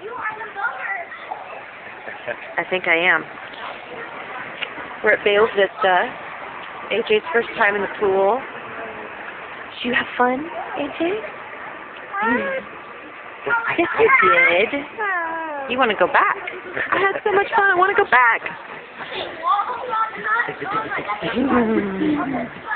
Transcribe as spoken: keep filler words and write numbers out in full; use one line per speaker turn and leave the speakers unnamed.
I think I am. We're at Bales Vista. A J's first time in the pool. Did you have fun, A J? Mm. Yes, you did. You want to go back? I had so much fun. I want to go back.